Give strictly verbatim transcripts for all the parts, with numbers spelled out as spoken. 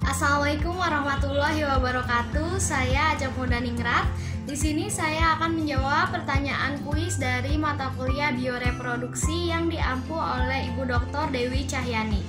Assalamualaikum warahmatullahi wabarakatuh. Saya Ajeng Mudaningrat. Di sini saya akan menjawab pertanyaan kuis dari mata kuliah bioreproduksi yang diampu oleh Ibu Doktor Dewi Cahyani.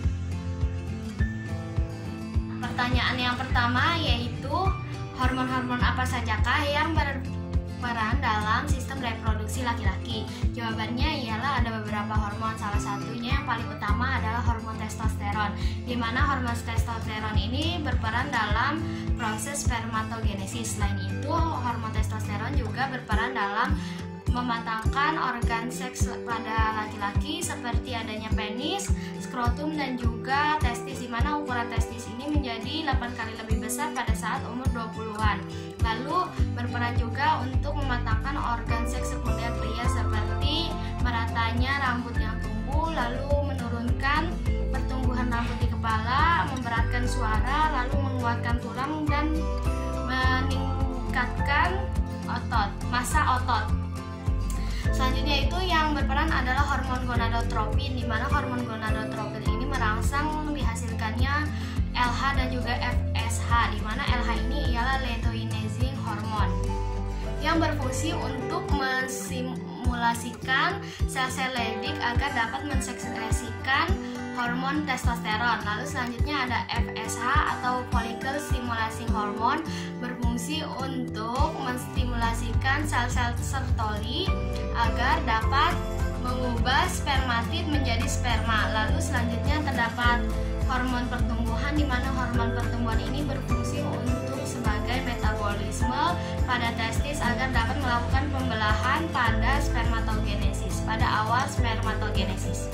Pertanyaan yang pertama yaitu hormon-hormon apa sajakah yang berperan dalam sistem reproduksi laki-laki? Jawabannya ialah ada beberapa hormon. Salah satunya yang paling utama adalah hormon testosteron, di mana hormon testosteron ini berperan dalam proses spermatogenesis. Selain itu, hormon testosteron juga berperan dalam mematangkan organ seks pada laki-laki seperti adanya penis, skrotum, dan juga testis, di mana ukuran testis ini menjadi delapan kali lebih besar pada saat umur dua puluhan. Lalu berperan juga untuk mematangkan organ seks sekunder pria seperti meratanya rambut yang tumbuh, lalu menurunkan pertumbuhan rambut di kepala, memberatkan suara, lalu menguatkan tulang, dan meningkatkan otot, massa otot. Selanjutnya itu yang berperan adalah hormon gonadotropin, di mana hormon gonadotropin ini merangsang dihasilkannya L H dan juga F S H, di mana L H ini ialah luteinizing hormon yang berfungsi untuk mensimulasikan sel-sel Leydig agar dapat mensekresikan hormon testosteron. Lalu selanjutnya ada F S H atau follicle stimulating hormone, berfungsi untuk menstimulasikan sel-sel Sertoli agar dapat mengubah spermatid menjadi sperma. Lalu selanjutnya terdapat hormon pertumbuhan, di mana hormon pertumbuhan ini berfungsi untuk sebagai metabolisme pada testis agar dapat melakukan pembelahan pada spermatogenesis, pada awal spermatogenesis.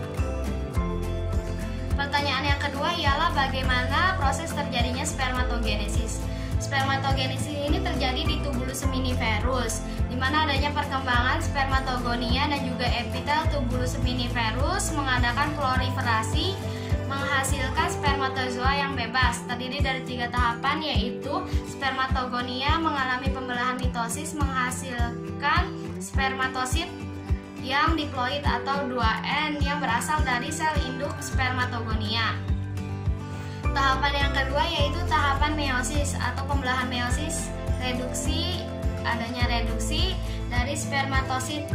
Pertanyaan yang kedua ialah bagaimana proses terjadinya spermatogenesis. Spermatogenesis ini terjadi di tubulus seminiferus, di mana adanya perkembangan spermatogonia dan juga epitel tubulus seminiferus mengadakan proliferasi menghasilkan spermatozoa yang bebas. Terdiri dari tiga tahapan, yaitu spermatogonia mengalami pembelahan mitosis menghasilkan spermatosit yang diploid atau dua N yang berasal dari sel induk spermatogonia. Tahapan yang kedua yaitu tahapan meiosis atau pembelahan meiosis, reduksi, adanya reduksi dari spermatosit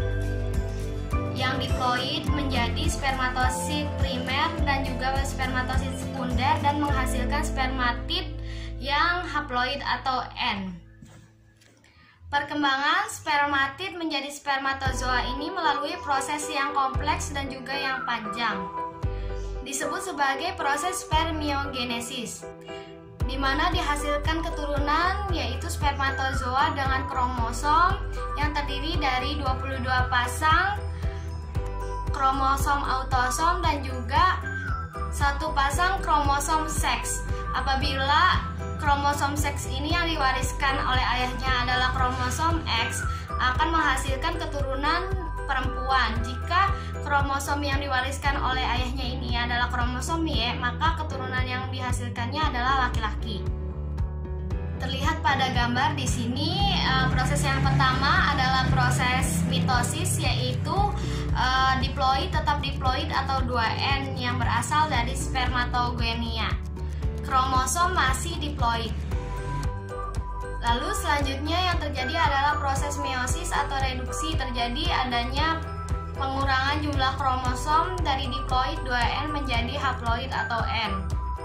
yang diploid menjadi spermatosit primer dan juga spermatosit sekunder dan menghasilkan spermatid yang haploid atau N. Perkembangan spermatid menjadi spermatozoa ini melalui proses yang kompleks dan juga yang panjang, disebut sebagai proses spermiogenesis, di mana dihasilkan keturunan yaitu spermatozoa dengan kromosom yang terdiri dari dua puluh dua pasang kromosom autosom dan juga satu pasang kromosom seks. Apabila kromosom seks ini yang diwariskan oleh ayahnya adalah kromosom X, akan menghasilkan keturunan perempuan. Jika kromosom yang diwariskan oleh ayahnya ini adalah kromosom Y, maka keturunan yang dihasilkannya adalah laki-laki. Terlihat pada gambar di sini, proses yang pertama adalah proses mitosis, yaitu diploid, tetap diploid atau dua N yang berasal dari spermatogonia. Kromosom masih diploid. Lalu selanjutnya yang terjadi adalah proses meiosis atau reduksi, terjadi adanya pengurangan jumlah kromosom dari diploid dua N menjadi haploid atau N.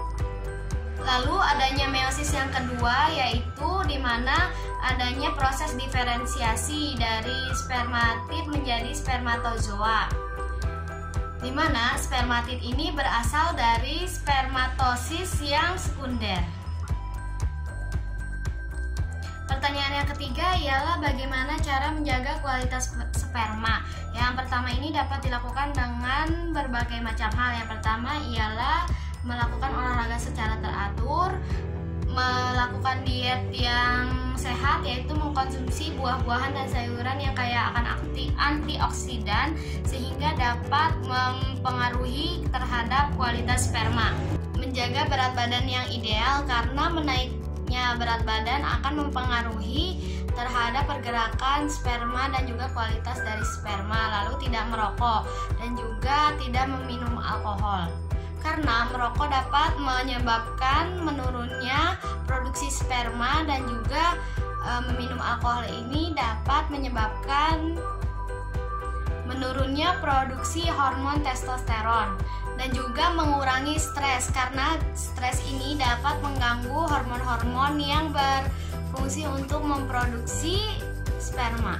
Lalu adanya meiosis yang kedua, yaitu di mana adanya proses diferensiasi dari spermatid menjadi spermatozoa, di mana spermatid ini berasal dari spermatosis yang sekunder. Pertanyaan yang ketiga ialah bagaimana cara menjaga kualitas sperma. Yang pertama ini dapat dilakukan dengan berbagai macam hal. Yang pertama ialah melakukan olahraga secara teratur, melakukan diet yang sehat, yaitu mengkonsumsi buah-buahan dan sayuran yang kaya akan antioksidan sehingga dapat mempengaruhi terhadap kualitas sperma. Menjaga berat badan yang ideal, karena menaiknya berat badan akan mempengaruhi terhadap pergerakan sperma dan juga kualitas dari sperma. Lalu tidak merokok dan juga tidak meminum alkohol. karena merokok dapat menyebabkan menurunnya produksi sperma dan juga e, meminum alkohol ini dapat menyebabkan menurunnya produksi hormon testosteron dan juga mengurangi stres, karena stres ini dapat mengganggu hormon-hormon yang berfungsi untuk memproduksi sperma.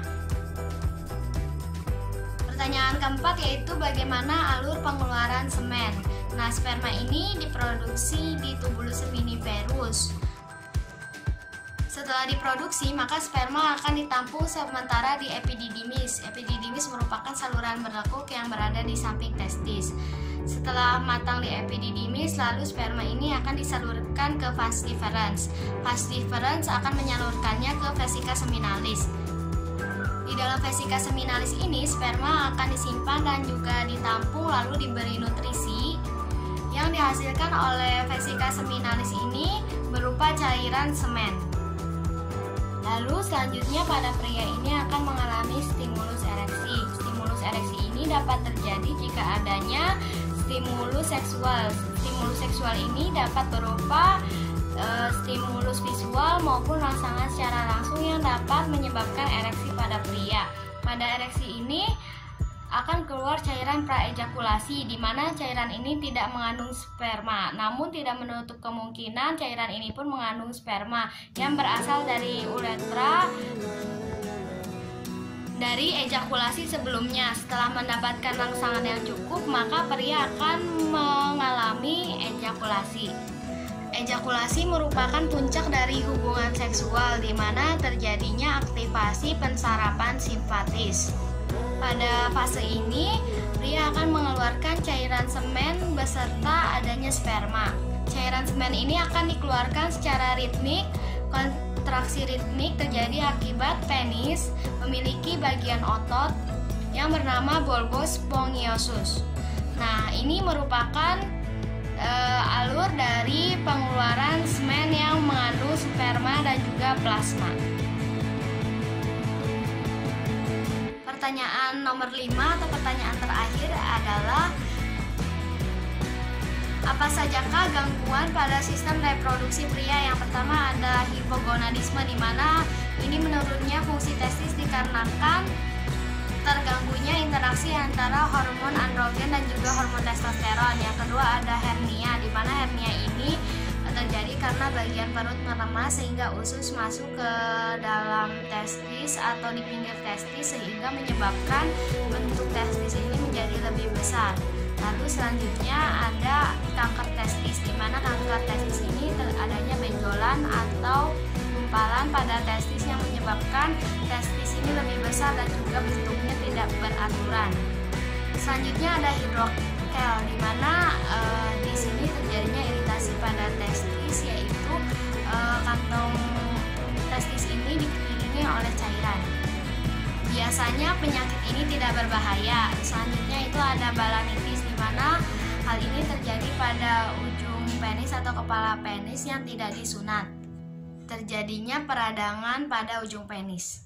Pertanyaan keempat yaitu bagaimana alur pengeluaran semen. Nah, sperma ini diproduksi di tubulus seminiferus. Setelah diproduksi, maka sperma akan ditampung sementara di epididymis. Epididymis merupakan saluran berlekuk yang berada di samping testis. Setelah matang di epididymis, lalu sperma ini akan disalurkan ke vas deferens. Vas deferens akan menyalurkannya ke vesika seminalis. Di dalam vesika seminalis ini, sperma akan disimpan dan juga ditampung lalu diberi nutrisi. Yang dihasilkan oleh vesika seminalis ini berupa cairan semen. Lalu selanjutnya pada pria ini akan mengalami stimulus ereksi. Stimulus ereksi ini dapat terjadi jika adanya stimulus seksual. Stimulus seksual ini dapat berupa e, stimulus visual maupun rangsangan secara langsung yang dapat menyebabkan ereksi pada pria. Pada ereksi ini akan keluar cairan praejakulasi, di mana cairan ini tidak mengandung sperma, namun tidak menutup kemungkinan cairan ini pun mengandung sperma yang berasal dari uretra dari ejakulasi sebelumnya. Setelah mendapatkan rangsangan yang cukup, maka pria akan mengalami ejakulasi. Ejakulasi merupakan puncak dari hubungan seksual, di mana terjadinya aktivasi pensarapan simpatis. Pada fase ini, pria akan mengeluarkan cairan semen beserta adanya sperma. Cairan semen ini akan dikeluarkan secara ritmik. Kontraksi ritmik terjadi akibat penis memiliki bagian otot yang bernama bulbus spongiosum. Nah, ini merupakan e, alur dari pengeluaran semen yang mengandung sperma dan juga plasma. Pertanyaan nomor lima atau pertanyaan terakhir adalah, apa sajakah gangguan pada sistem reproduksi pria? Yang pertama ada hipogonadisme, di mana ini menurunnya fungsi testis dikarenakan terganggunya interaksi antara hormon androgen dan juga hormon testosteron. Yang kedua ada hernia, di mana hernia ini terjadi karena bagian perut meremas sehingga usus masuk ke dalam testis atau di pinggir testis sehingga menyebabkan bentuk testis ini menjadi lebih besar. Lalu selanjutnya ada kanker testis, di mana kanker testis ini adanya benjolan atau gumpalan pada testis yang menyebabkan testis ini lebih besar dan juga bentuknya tidak beraturan. Selanjutnya ada hidrokel, di mana e, di sini terjadinya iritasi pada testis, yaitu e, kantong testis ini dikelilingi oleh cairan. Biasanya penyakit ini tidak berbahaya. Selanjutnya itu ada balanitis, di mana hal ini terjadi pada ujung penis atau kepala penis yang tidak disunat. Terjadinya peradangan pada ujung penis.